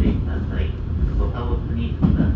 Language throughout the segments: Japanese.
注意ください。ご貨物にございます。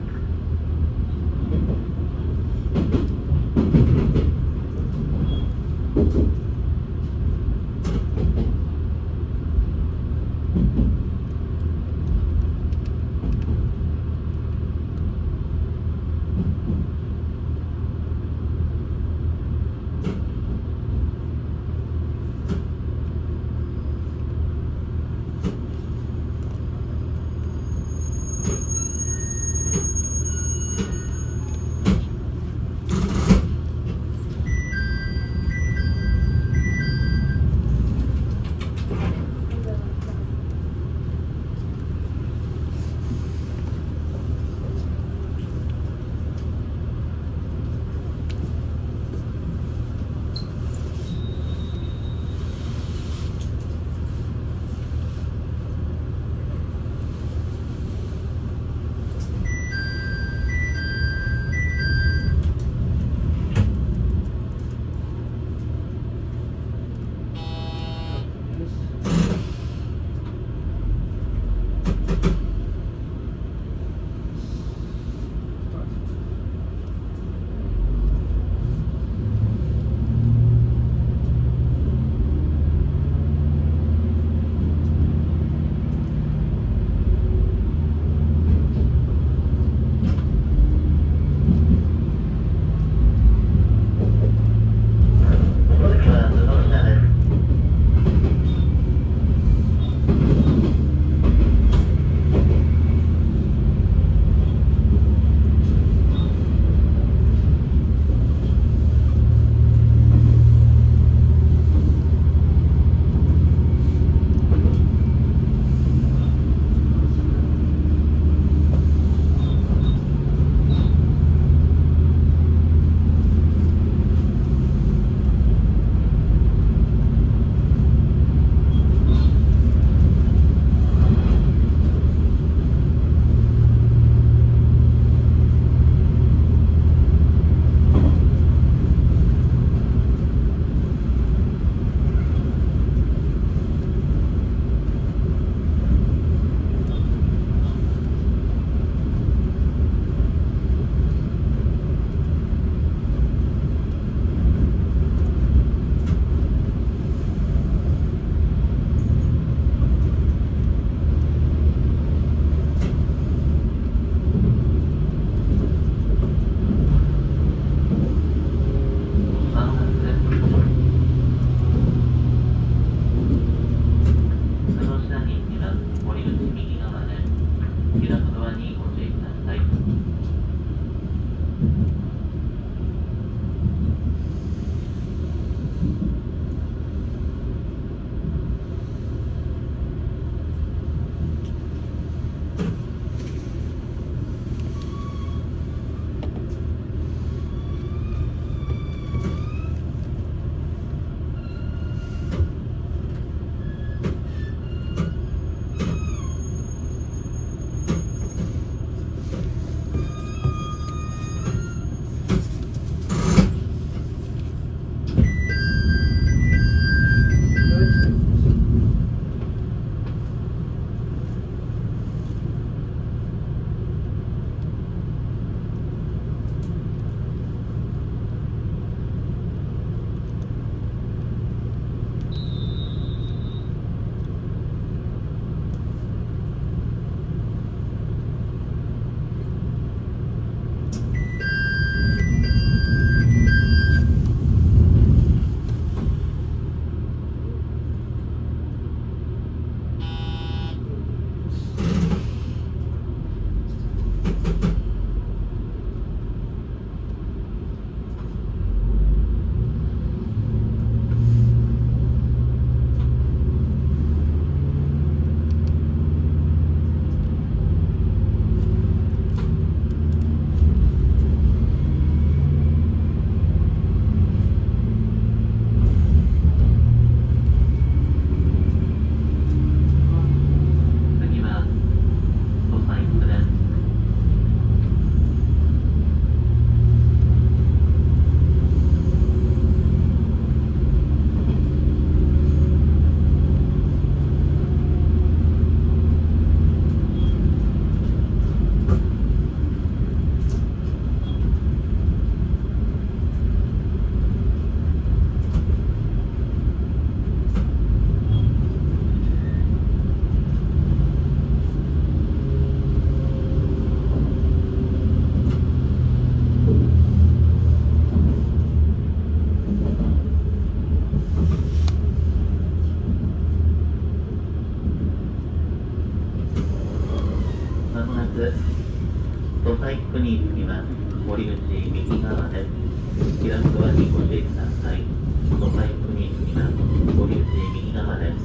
まもなく土佐行区に着きます。森口右側です。開くドアにご注意ください。土佐行区に着きます。森口右側です。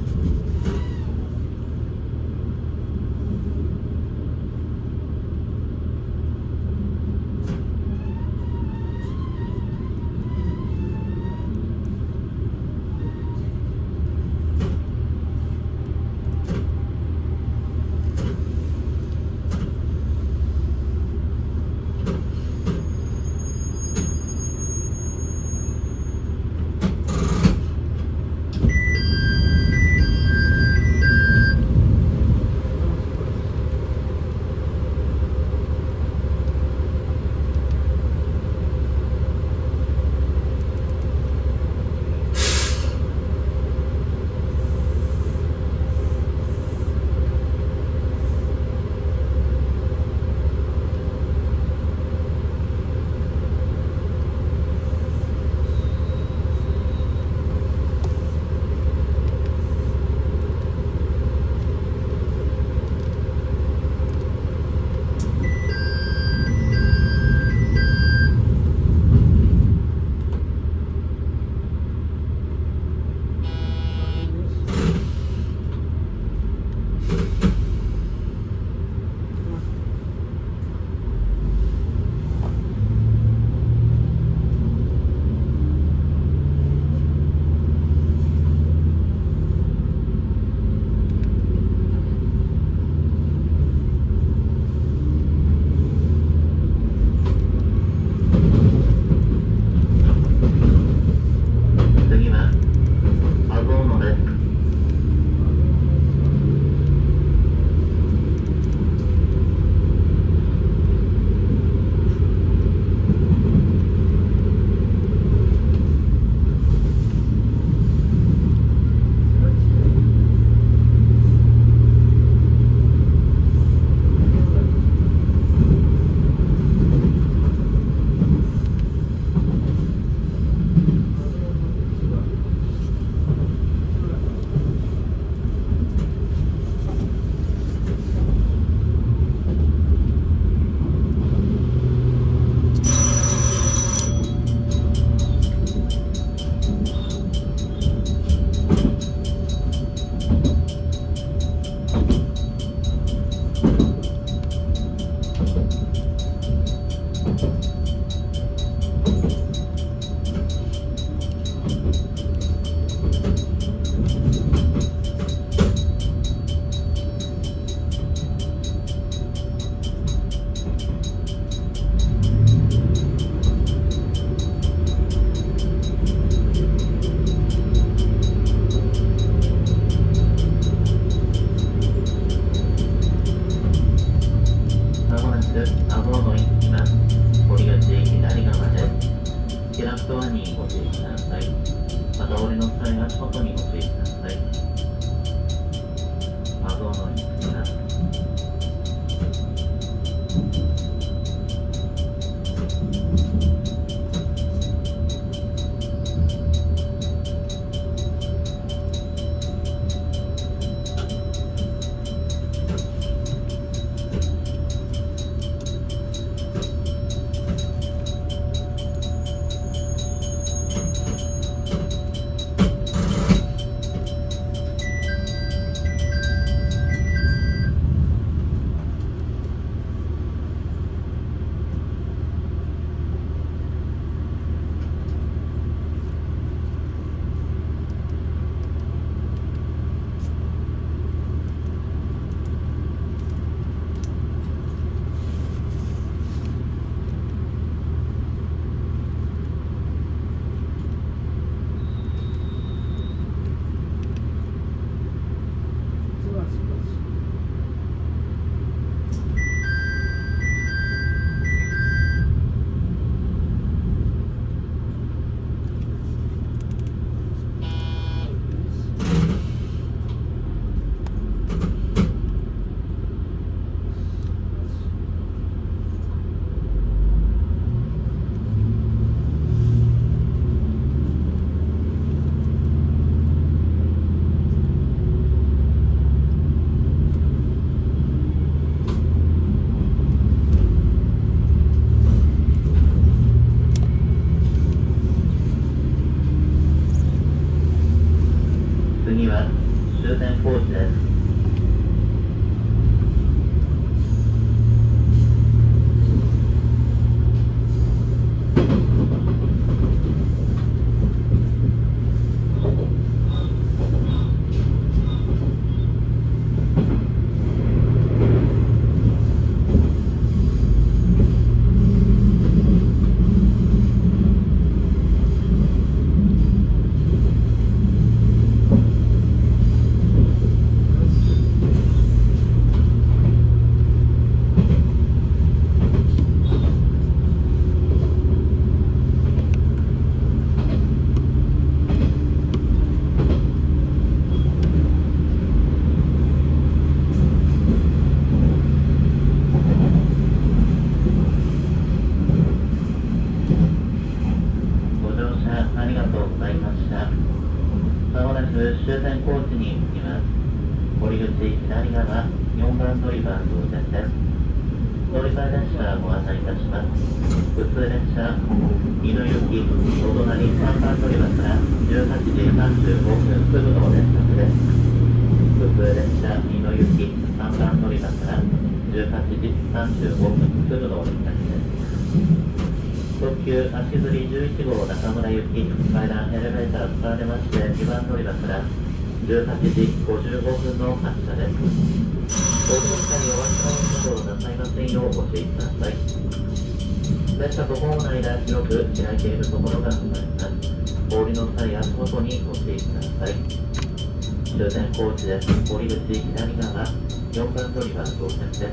行きます。降り口左側、4番乗り場到着です。乗り場列車ご案内いたします。普通列車、犬行き、お隣3番乗り場から18時35分すぐの列車です。普通列車、犬行き、3番乗り場から18時35分すぐの列車です。特急足摺11号中村行き、階段エレベーター使われまして2番乗り場から18時55分の発車です。お降りの際にお忘れ物などをなさいませんようご注意ください。列車とホーム内で広く開いているところがございます。お降りの際足元にご注意ください。終点高知です。降り口左側、4番乗り場到着です。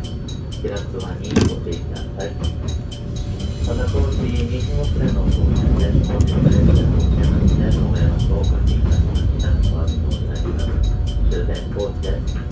開くドアにご注意ください。また高知西の船の到着です。本日の列車の終点までご迷惑をおかけいたしました。お詫び申し上げます。終点高知です。